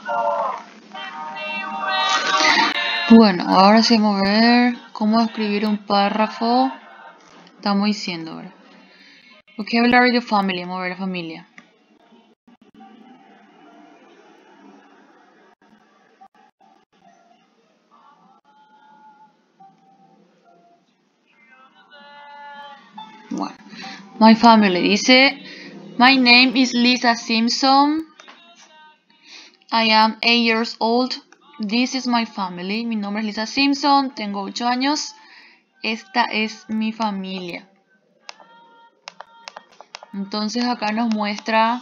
Bueno, ahora sí vamos a ver cómo escribir un párrafo. Estamos diciendo, ¿verdad? Vocabulary de family, vamos a ver la familia. Bueno, my family dice, my name is Lisa Simpson. I am 8 years old. This is my family. Mi nombre es Lisa Simpson. Tengo 8 años. Esta es mi familia. Entonces acá nos muestra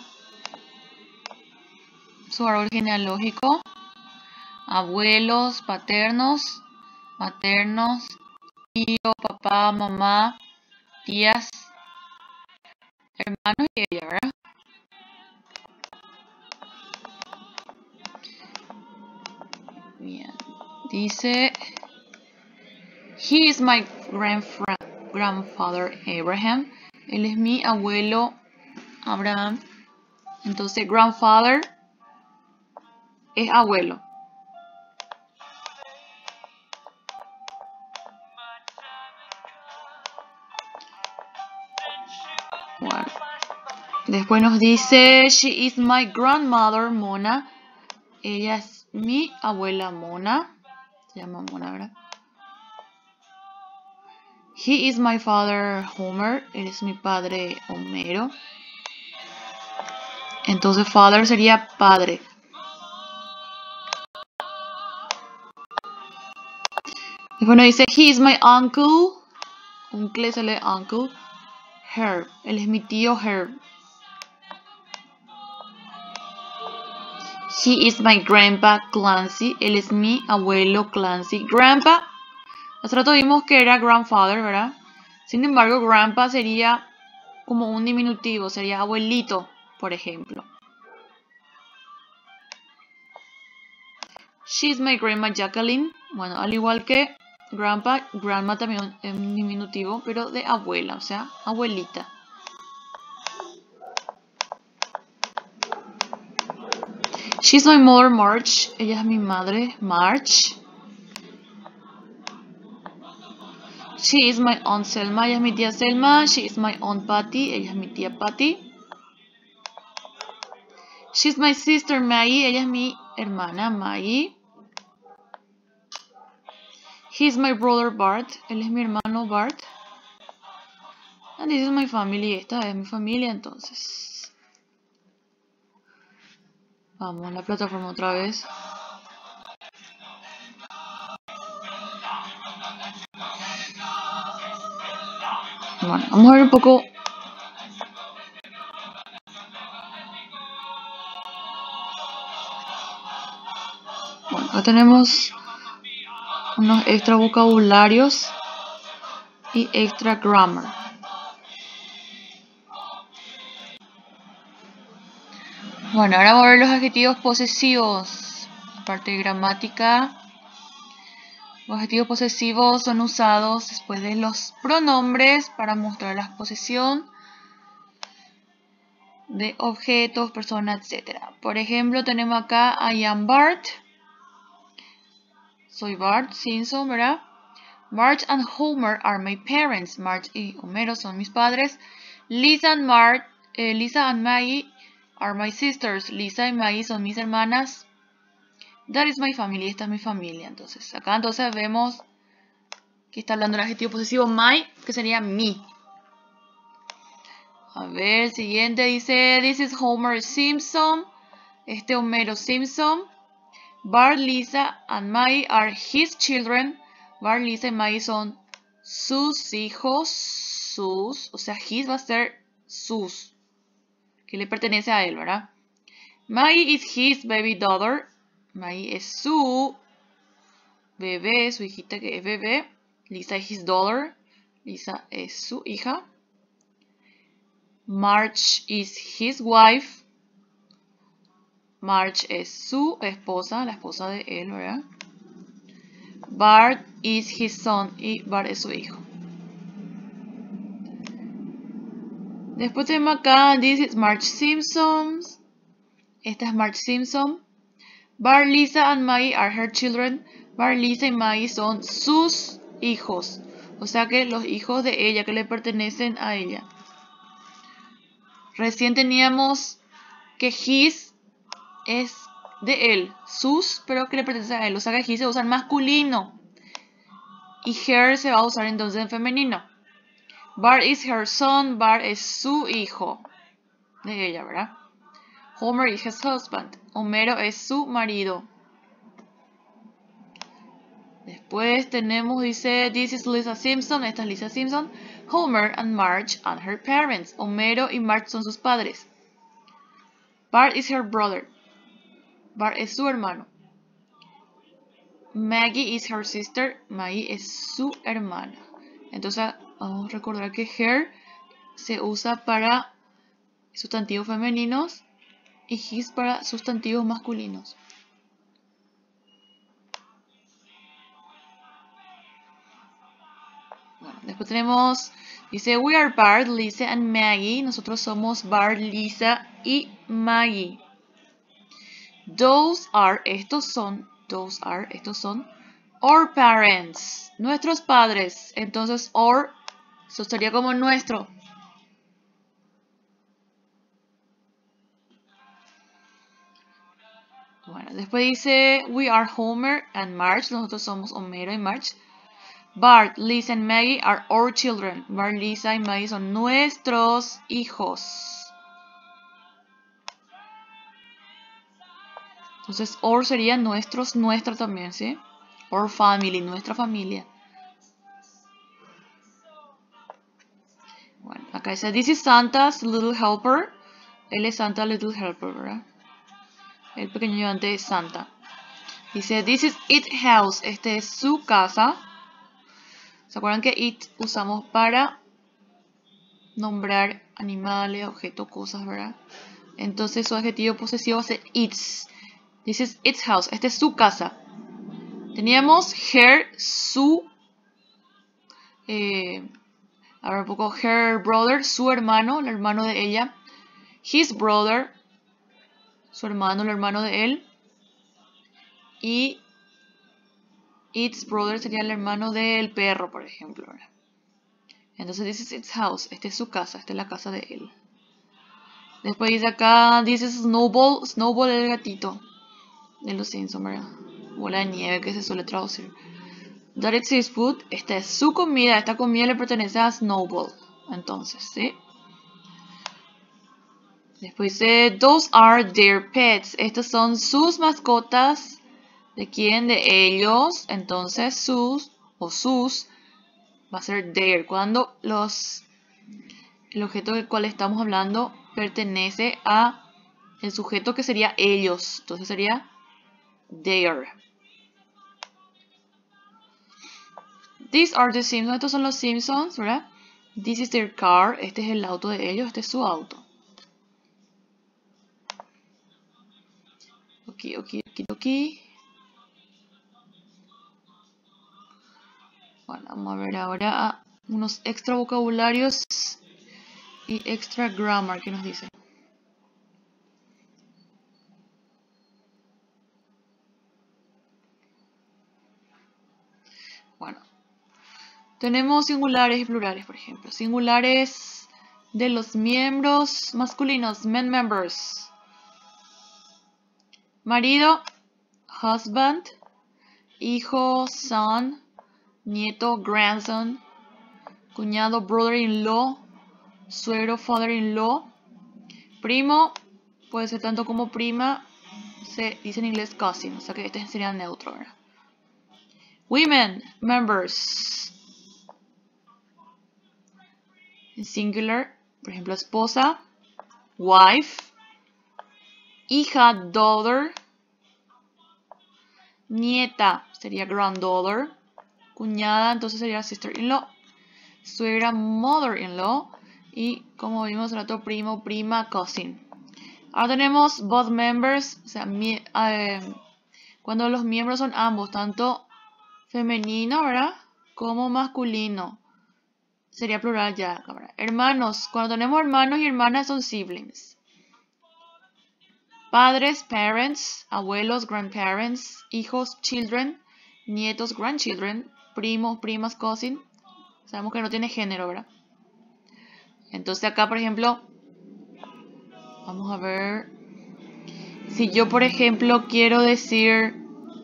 su árbol genealógico. Abuelos, paternos, maternos, tío, papá, mamá, tías, hermanos y ella, ¿verdad? Bien. Dice, he is my grandfather Abraham. Él es mi abuelo Abraham. Entonces, grandfather es abuelo. Bueno. Después nos dice, she is my grandmother Mona. Ella es mi abuela Mona. Se llama Mona, ¿verdad? He is my father Homer. Él es mi padre Homero. Entonces, father sería padre. Después nos dice, he is my uncle. Uncle se lee uncle. Herb. Él es mi tío Herb. He is my grandpa Clancy. Él es mi abuelo Clancy. Grandpa. Hace rato vimos que era grandfather, ¿verdad? Sin embargo, grandpa sería como un diminutivo. Sería abuelito, por ejemplo. She is my grandma Jacqueline. Bueno, al igual que grandpa, grandma también es un diminutivo, pero de abuela, o sea, abuelita. She's my mother March. Ella es mi madre March. She is my aunt Selma. Ella es mi tía Selma. She is my aunt Patty. Ella es mi tía Patty. She's my sister Maggie. Ella es mi hermana Maggie. He's my brother Bart. Él es mi hermano Bart. And this is my family. Esta es mi familia, entonces. Vamos a la plataforma otra vez. Bueno, vamos a ver un poco. Bueno, acá tenemos unos extra vocabularios y extra grammar. Bueno, ahora vamos a ver los adjetivos posesivos. Aparte de gramática, los adjetivos posesivos son usados después de los pronombres para mostrar la posesión de objetos, personas, etc. Por ejemplo, tenemos acá I am Bart. Soy Bart Simpson, ¿verdad? Marge and Homer are my parents. Marge y Homero son mis padres. Lisa and Maggie are my sisters. Lisa y Maggie son mis hermanas. That is my family. Esta es mi familia. Entonces, acá entonces vemos que está hablando el adjetivo posesivo my, que sería mi. A ver, el siguiente dice, this is Homer Simpson. Este Homero Simpson. Bart, Lisa and Maggie are his children. Bart, Lisa y Maggie son sus hijos. Sus, o sea, his va a ser sus, que le pertenece a él, ¿verdad? Maggie is his baby daughter. Maggie es su bebé, su hijita que es bebé. Lisa is his daughter. Lisa es su hija. Marge is his wife. Marge es su esposa, la esposa de él, ¿verdad? Bart is his son y Bart es su hijo. Después tenemos acá, this is Marge Simpson. Esta es Marge Simpson. Bart, Lisa and Maggie are her children. Bart, Lisa y Maggie son sus hijos. O sea que los hijos de ella, que le pertenecen a ella. Recién teníamos que his es de él. Sus, pero que le pertenece a él. O sea que his se usa en masculino. Y her se va a usar entonces en femenino. Bart is her son. Bart es su hijo. De ella, ¿verdad? Homer is his husband. Homero es su marido. Después tenemos, dice, this is Lisa Simpson. Esta es Lisa Simpson. Homer and Marge and her parents. Homero y Marge son sus padres. Bart is her brother. Bart es su hermano. Maggie is her sister. Maggie es su hermana. Entonces, vamos a recordar que her se usa para sustantivos femeninos y his para sustantivos masculinos. Bueno, después tenemos, dice, we are Bart, Lisa and Maggie. Nosotros somos Bart, Lisa y Maggie. Those are, estos son, our parents, nuestros padres. Entonces, or, eso sería como nuestro. Bueno, después dice, we are Homer and Marge. Nosotros somos Homero y Marge. Bart, Lisa and Maggie are our children. Bart, Lisa y Maggie son nuestros hijos. Entonces, or sería nuestros, nuestra también, ¿sí? Our family, nuestra familia. Bueno, acá dice, this is Santa's little helper. Él es Santa little helper, ¿verdad? El pequeño ayudante de Santa. Dice, this is its house. Este es su casa. ¿Se acuerdan que it usamos para nombrar animales, objetos, cosas, ¿verdad? Entonces su adjetivo posesivo va a ser its. This is its house. Este es su casa. Teníamos her, su. A ver un poco. Her brother, su hermano, el hermano de ella. His brother, su hermano, el hermano de él. Y its brother sería el hermano del perro, por ejemplo, ¿verdad? Entonces, this is its house. Esta es su casa. Esta es la casa de él. Después dice acá, this is Snowball. Snowball es el gatito de los Simpsons, ¿verdad? Bola de nieve que se suele traducir. That is his food. Esta es su comida. Esta comida le pertenece a Snowball. Entonces, ¿sí? Después dice, those are their pets. Estas son sus mascotas. ¿De quién? De ellos. Entonces, sus o sus va a ser their. Cuando el objeto del cual estamos hablando pertenece a el sujeto que sería ellos. Entonces sería their. These are the Simpsons. Estos son los Simpsons, ¿verdad? This is their car. Este es el auto de ellos. Este es su auto. Ok. Bueno, vamos a ver ahora unos extra vocabularios y extra grammar que nos dicen. Bueno, tenemos singulares y plurales, por ejemplo. Singulares de los miembros masculinos, men members. Marido, husband. Hijo, son. Nieto, grandson. Cuñado, brother-in-law. Suegro, father-in-law. Primo, puede ser tanto como prima. Se dice en inglés cousin, o sea que este sería neutro, ¿verdad? Women, members. En singular, por ejemplo, esposa, wife. Hija, daughter. Nieta sería granddaughter. Cuñada, entonces sería sister-in-law. Suegra, mother-in-law. Y como vimos el otro, primo, prima, cousin. Ahora tenemos both members. O sea, cuando los miembros son ambos, tanto femenino, ¿verdad? Como masculino. Sería plural ya, ¿verdad? Hermanos. Cuando tenemos hermanos y hermanas son siblings. Padres, parents, abuelos, grandparents, hijos, children, nietos, grandchildren, primos, primas, cousin. Sabemos que no tiene género, ¿verdad? Entonces acá, por ejemplo, vamos a ver. Si yo, por ejemplo, quiero decir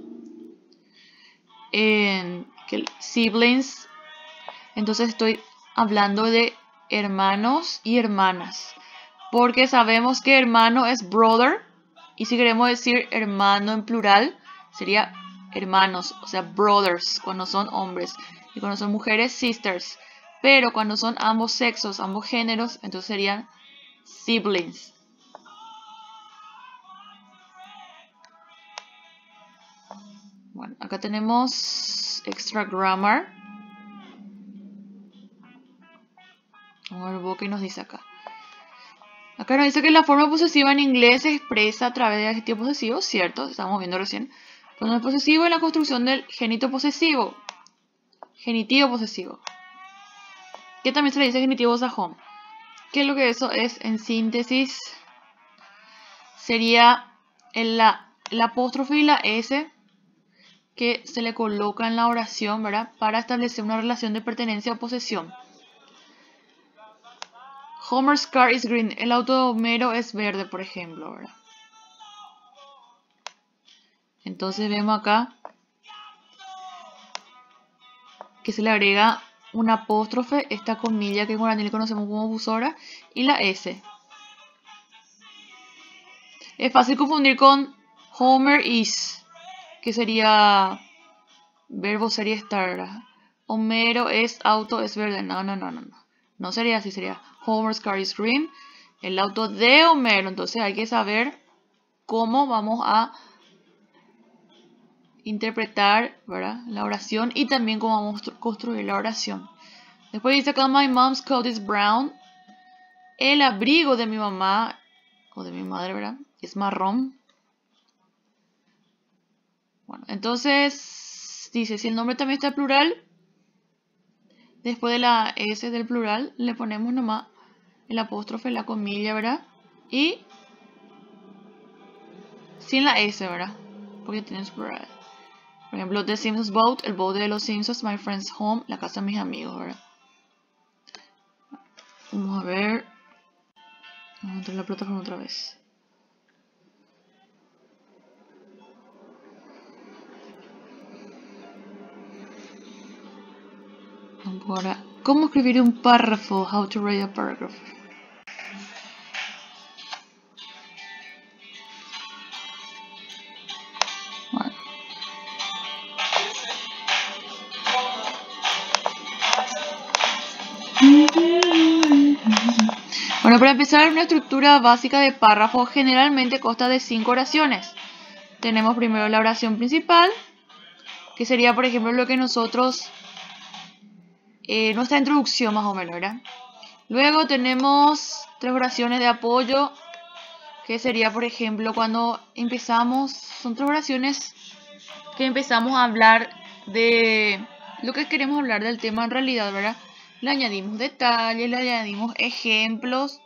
que siblings, entonces estoy hablando de hermanos y hermanas. Porque sabemos que hermano es brother. Y si queremos decir hermano en plural, sería hermanos, o sea, brothers, cuando son hombres. Y cuando son mujeres, sisters. Pero cuando son ambos sexos, ambos géneros, entonces serían siblings. Bueno, acá tenemos extra grammar. Vamos a ver qué nos dice acá. Acá nos dice que la forma posesiva en inglés se expresa a través del adjetivo posesivo, ¿cierto? Estamos viendo recién. Pronombre posesivo es la construcción del genitivo posesivo. Genitivo posesivo. Que también se le dice genitivo sajón. ¿Qué es lo que eso es en síntesis? Sería el apóstrofe y la S que se le coloca en la oración, ¿verdad? Para establecer una relación de pertenencia o posesión. Homer's car is green. El auto de Homero es verde, por ejemplo, ¿verdad? Entonces vemos acá que se le agrega un apóstrofe, esta comilla que en guaraní le conocemos como busora, y la S. Es fácil confundir con Homer is, que sería verbo sería estar, ¿verdad? Homero es auto es verde. No. No sería así, sería Homer's car is green. El auto de Homero. Entonces hay que saber cómo vamos a interpretar, ¿verdad?, la oración y también cómo vamos a construir la oración. Después dice acá, my mom's coat is brown. El abrigo de mi mamá o de mi madre, ¿verdad?, es marrón. Bueno, entonces dice, si el nombre también está en plural, después de la S del plural le ponemos nomás el apóstrofe, la comilla, ¿verdad? Y sin la S, ¿verdad? Porque tiene su plural. Por ejemplo, The Simpsons boat, el boat de los Simpsons, my friend's home, la casa de mis amigos, ¿verdad? Vamos a ver. Vamos a entrar en la plataforma otra vez. Ahora, ¿cómo escribir un párrafo? How to write a paragraph. Bueno, para empezar, una estructura básica de párrafo generalmente consta de 5 oraciones. Tenemos primero la oración principal, que sería, por ejemplo, lo que nosotros, nuestra introducción más o menos, ¿verdad? Luego tenemos 3 oraciones de apoyo, que sería, por ejemplo, cuando empezamos, son 3 oraciones que empezamos a hablar de lo que queremos hablar del tema en realidad, ¿verdad? Le añadimos detalles, le añadimos ejemplos,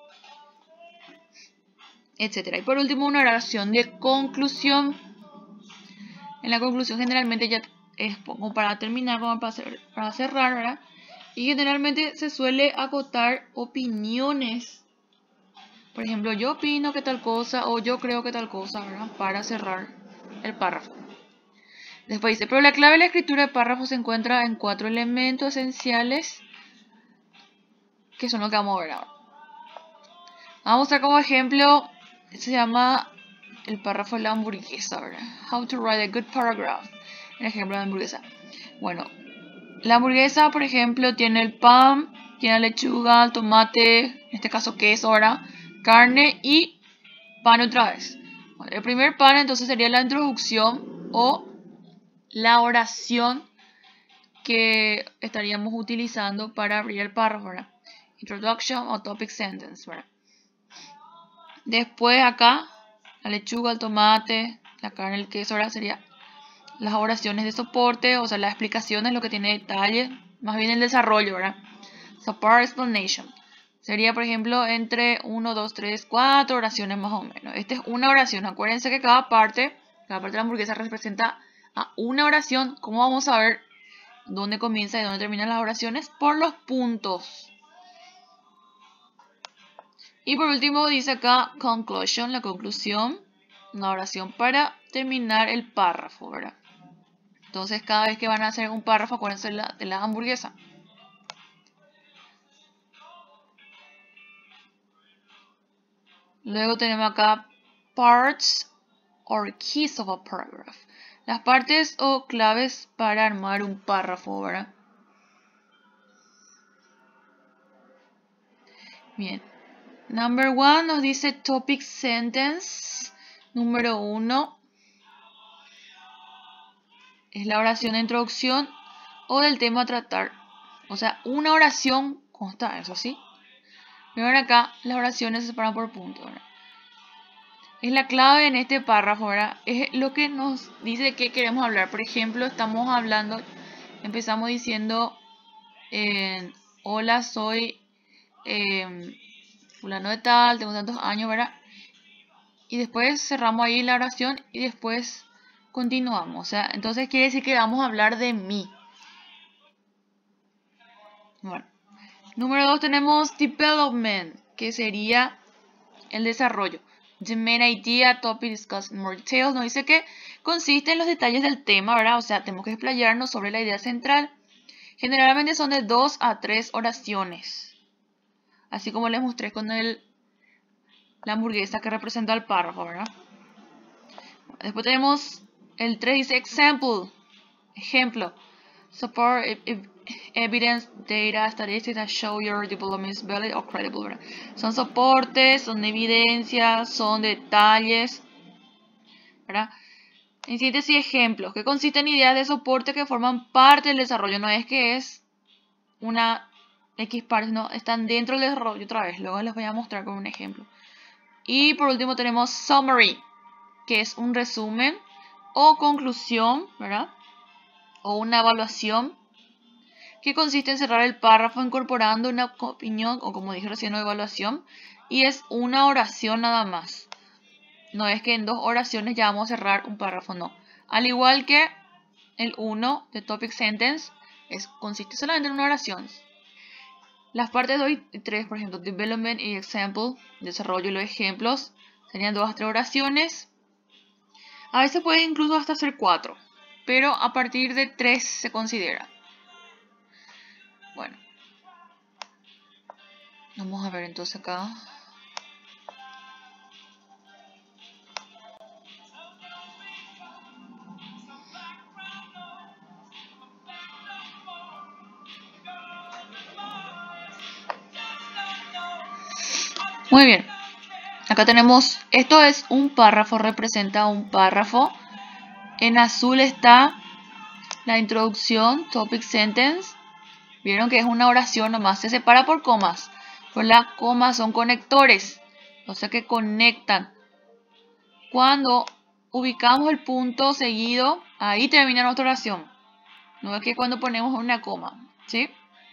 etc. Y por último, una oración de conclusión. En la conclusión generalmente ya es como para terminar, como para cerrar, ¿verdad? Y generalmente se suele acotar opiniones. Por ejemplo, yo opino que tal cosa o yo creo que tal cosa, ¿verdad? Para cerrar el párrafo. Después dice, pero la clave de la escritura de párrafos se encuentra en 4 elementos esenciales, que son los que vamos a ver ahora. Vamos a mostrar como ejemplo, se llama el párrafo de la hamburguesa, ¿verdad? How to write a good paragraph. El ejemplo de la hamburguesa. Bueno, la hamburguesa, por ejemplo, tiene el pan, tiene la lechuga, el tomate, en este caso queso, ¿verdad? Carne y pan otra vez. Bueno, el primer pan entonces sería la introducción o la oración que estaríamos utilizando para abrir el párrafo, ¿verdad? Introduction o topic sentence, ¿verdad? Después acá, la lechuga, el tomate, la carne, el queso, ahora serían las oraciones de soporte, o sea, las explicaciones, lo que tiene detalle, más bien el desarrollo, ¿verdad? Support explanation. Sería, por ejemplo, entre 1, 2, 3, 4 oraciones más o menos. Esta es una oración. Acuérdense que cada parte de la hamburguesa representa a una oración. ¿Cómo vamos a ver dónde comienza y dónde terminan las oraciones? Por los puntos. Y por último dice acá conclusion, la conclusión. Una oración para terminar el párrafo, ¿verdad? Entonces cada vez que van a hacer un párrafo, acuérdense de la hamburguesa. Luego tenemos acá parts or keys of a paragraph. Las partes o claves para armar un párrafo, ¿verdad? Bien. Number 1 nos dice topic sentence. Número 1 es la oración de introducción o del tema a tratar. O sea, una oración consta, eso sí. Pero acá las oraciones se separan por puntos, ¿verdad? Es la clave en este párrafo, ¿verdad? Es lo que nos dice de qué queremos hablar. Por ejemplo, empezamos diciendo, hola, soy fulano de tal, tengo tantos años, ¿verdad? Y después cerramos ahí la oración y después continuamos. O sea, entonces quiere decir que vamos a hablar de mí. Bueno. Número 2 tenemos development, que sería el desarrollo. The main idea, topic discussed in more details. Nos dice que consiste en los detalles del tema, ¿verdad? O sea, tenemos que explayarnos sobre la idea central. Generalmente son de 2 a 3 oraciones. Así como les mostré con la hamburguesa que representa el párrafo, ¿verdad? Después tenemos el 3 dice example, ejemplo. Support evidence, data, statistics that show your development is valid or credible, ¿verdad? Son soportes, son evidencias, son detalles, ¿verdad? En síntesis, ejemplos, que consisten en ideas de soporte que forman parte del desarrollo. No es que es una X parte, no, están dentro del desarrollo otra vez. Luego les voy a mostrar con un ejemplo. Y por último tenemos summary, que es un resumen o conclusión, ¿verdad? O una evaluación, que consiste en cerrar el párrafo incorporando una opinión, o como dije recién, una evaluación, y es una oración nada más. No es que en 2 oraciones ya vamos a cerrar un párrafo, no. Al igual que el 1 de topic sentence, consiste solamente en una oración. Las partes 2 y 3, por ejemplo, development y example, desarrollo y los ejemplos, serían 2 a 3 oraciones. A veces puede incluso hasta ser 4, pero a partir de 3 se considera. Bueno, vamos a ver entonces acá. Muy bien. Acá tenemos, esto es un párrafo, representa un párrafo. En azul está la introducción, topic sentence. Vieron que es una oración nomás, se separa por comas. Pues las comas son conectores, o sea que conectan. Cuando ubicamos el punto seguido, ahí termina nuestra oración. No es que cuando ponemos una coma, ¿sí?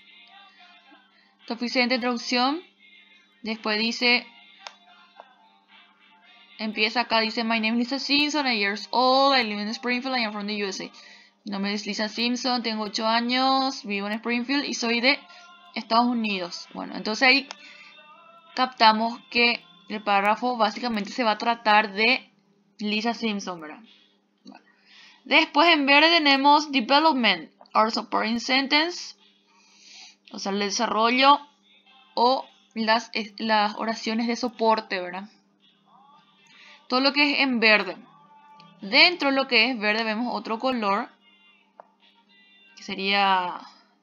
Topic sentence, introducción. Después dice, empieza acá, dice, my name is Lisa Simpson, 8 years old, I live in Springfield, I am from the USA. Mi nombre es Lisa Simpson, tengo 8 años, vivo en Springfield y soy de Estados Unidos. Bueno, entonces ahí captamos que el párrafo básicamente se va a tratar de Lisa Simpson, ¿verdad? Bueno. Después en verde tenemos development, or supporting sentence, o sea, el desarrollo o las oraciones de soporte, ¿verdad? Todo lo que es en verde. Dentro de lo que es verde vemos otro color, que sería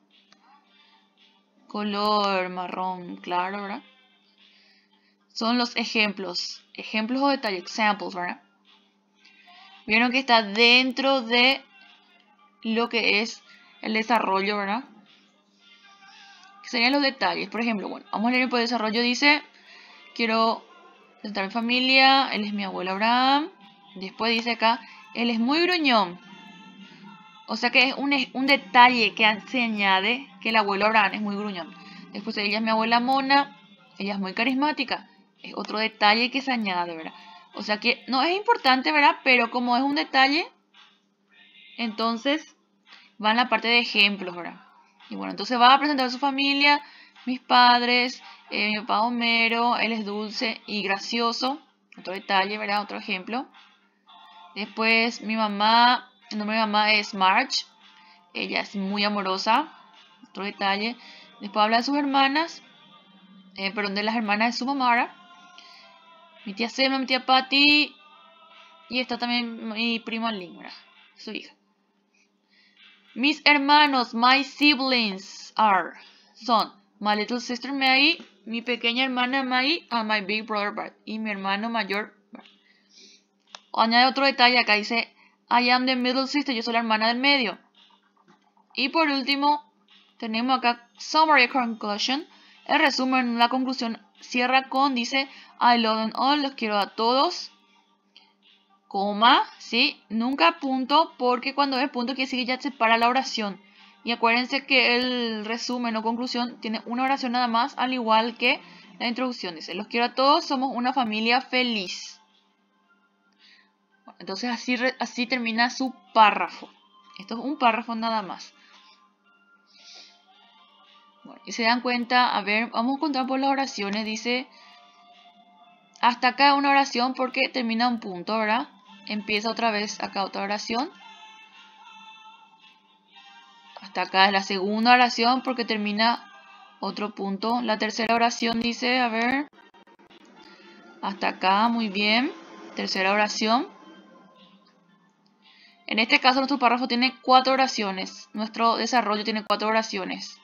color marrón claro, ¿verdad? Son los ejemplos o detalles, examples, ¿verdad? Vieron que está dentro de lo que es el desarrollo, ¿verdad? Que serían los detalles. Por ejemplo, bueno, vamos a leer el desarrollo. Dice, quiero presentar a mi familia, él es mi abuelo Abraham. Después dice acá, él es muy gruñón. O sea que es un detalle que se añade que el abuelo Abraham es muy gruñón. Después ella es mi abuela Mona. Ella es muy carismática. Es otro detalle que se añade, ¿verdad? O sea que no es importante, ¿verdad? Pero como es un detalle, entonces va en la parte de ejemplos, ¿verdad? Y bueno, entonces va a presentar a su familia, mis padres, mi papá Homero, él es dulce y gracioso. Otro detalle, ¿verdad? Otro ejemplo. Después mi mamá, el nombre de mi mamá es Marge. Ella es muy amorosa. Otro detalle. Después habla de sus hermanas. Perdón, de las hermanas de su mamá, ¿verdad? Mi tía Selma, mi tía Patty. Y está también mi prima Lynn, ¿verdad? Su hija. Mis hermanos, my siblings son my little sister Maggie, mi pequeña hermana Maggie, and my big brother Bart. Y mi hermano mayor Bart. Añade otro detalle, acá dice I am the middle sister, yo soy la hermana del medio. Y por último, tenemos acá summary conclusion. El resumen, la conclusión cierra con, dice I love them all, los quiero a todos. Coma, ¿sí? Nunca punto, porque cuando ves punto quiere decir que ya se para la oración. Y acuérdense que el resumen o conclusión tiene una oración nada más, al igual que la introducción. Dice, los quiero a todos, somos una familia feliz. Bueno, entonces así termina su párrafo. Esto es un párrafo nada más. Bueno, y se dan cuenta, a ver, vamos a contar por las oraciones. Dice, hasta acá una oración porque termina un punto, ¿verdad? Empieza otra vez acá otra oración. Hasta acá es la segunda oración porque termina otro punto. La tercera oración dice, a ver, hasta acá, muy bien. Tercera oración. En este caso nuestro párrafo tiene 4 oraciones. Nuestro desarrollo tiene 4 oraciones.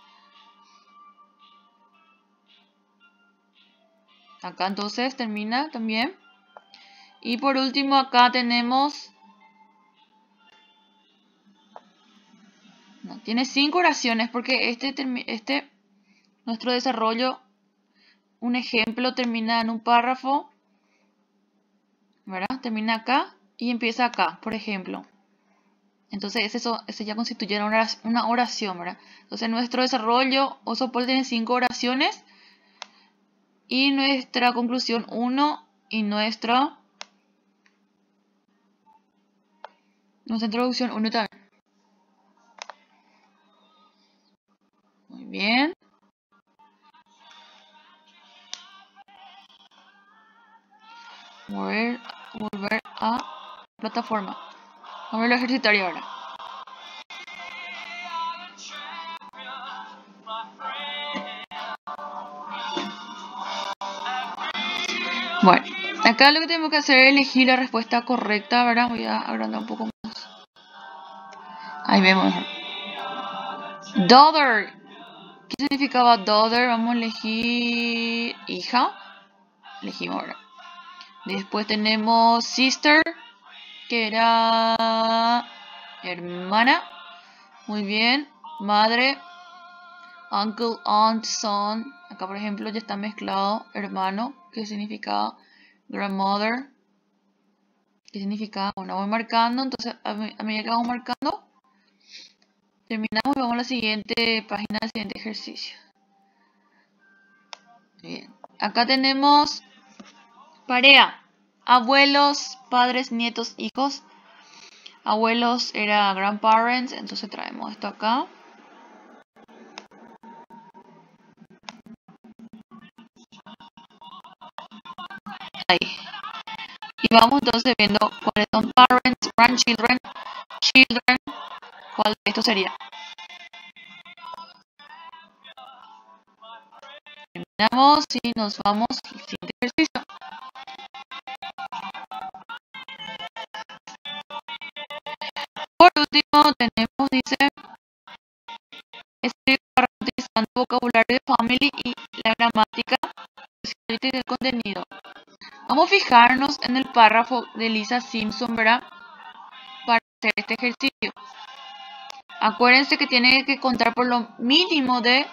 Acá entonces termina también. Y por último acá tenemos... No, tiene 5 oraciones porque nuestro desarrollo, un ejemplo termina en un párrafo, ¿verdad? Termina acá y empieza acá, por ejemplo. Entonces ese ya constituye una oración, ¿verdad? Entonces nuestro desarrollo o soporte tiene 5 oraciones y nuestra conclusión 1 y nuestra introducción 1 también. Muy bien. Volver a plataforma. Vamos a lo ejercitario ahora. Bueno, acá lo que tenemos que hacer es elegir la respuesta correcta, ¿verdad? Voy a agrandar un poco más. Ahí vemos. Daughter. ¿Qué significaba daughter? Vamos a elegir hija. Elegimos ahora. Después tenemos sister, que era hermana. Muy bien. Madre. Uncle, aunt, son. Acá por ejemplo ya está mezclado hermano, que significaba grandmother. ¿Qué significaba? Bueno, voy marcando, entonces a medida que vamos marcando, terminamos y vamos a la siguiente página del siguiente ejercicio. Bien. Acá tenemos pareja. Abuelos, padres, nietos, hijos. Abuelos era grandparents, entonces traemos esto acá. Ahí. Y vamos entonces viendo cuáles son parents, grandchildren, children. ¿Cuál de estos sería? Terminamos y nos vamos al siguiente ejercicio. Por último tenemos, dice, escribir utilizando vocabulario de family y la gramática del contenido. Vamos a fijarnos en el párrafo de Lisa Simpson, ¿verdad? Para hacer este ejercicio. Acuérdense que tiene que contar por lo mínimo de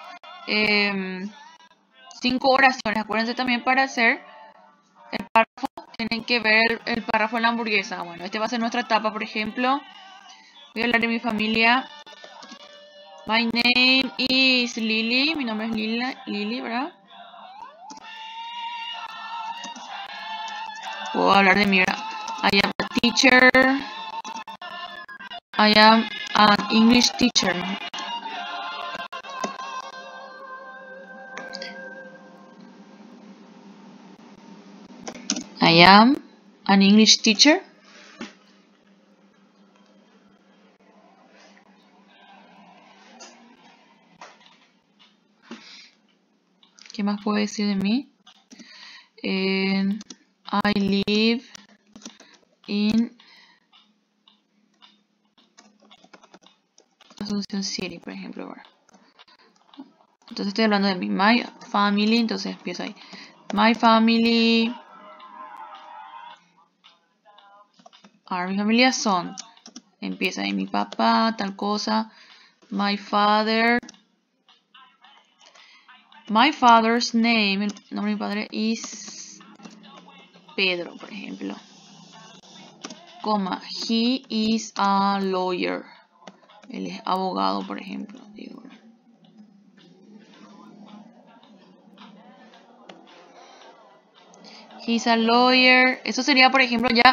5 oraciones. Acuérdense también para hacer el párrafo, tienen que ver el párrafo de la hamburguesa. Bueno, este va a ser nuestra etapa, por ejemplo. Voy a hablar de mi familia. My name is Lily. Mi nombre es Lily, ¿verdad? Puedo hablar de mí, ¿verdad? I am a teacher. I am an English teacher. I am an English teacher. ¿Qué más puedo decir de mí? I live in Asunción City, por ejemplo. ¿verdad? Entonces estoy hablando de mi my family, entonces empiezo ahí. My family. Ahora mi familia son. Empieza ahí mi papá, tal cosa. My father. My father's name, el nombre de mi padre, is Pedro, por ejemplo. Coma, he is a lawyer. Él es abogado, por ejemplo. Digo. He's a lawyer. Eso sería, por ejemplo, ya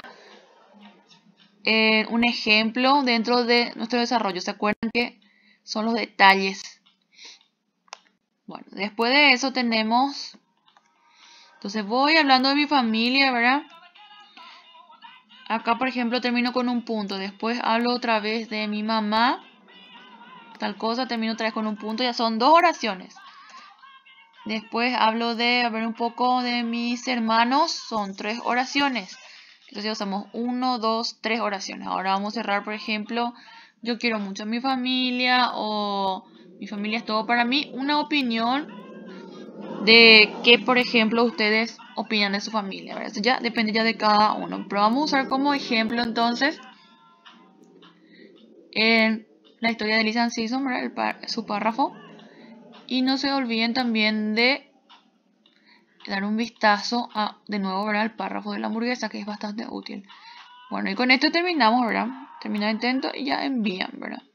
un ejemplo dentro de nuestro desarrollo. ¿Se acuerdan que son los detalles? Bueno, después de eso tenemos... Entonces voy hablando de mi familia, ¿verdad? Acá, por ejemplo, termino con un punto. Después hablo otra vez de mi mamá. Tal cosa, termino otra vez con un punto. Ya son 2 oraciones. Después hablo de, a ver, un poco de mis hermanos. Son 3 oraciones. Entonces ya usamos 1, 2, 3 oraciones. Ahora vamos a cerrar, por ejemplo, yo quiero mucho a mi familia o mi familia es todo para mí. Una opinión de qué, por ejemplo, ustedes opinan de su familia, ¿verdad? Eso ya depende ya de cada uno. Pero vamos a usar como ejemplo entonces en la historia de Lisa Simpson, su párrafo. Y no se olviden también de dar un vistazo de nuevo, ¿verdad? Al párrafo de la hamburguesa, que es bastante útil. Bueno, y con esto terminamos, ¿verdad? Termina el intento y ya envían, ¿verdad?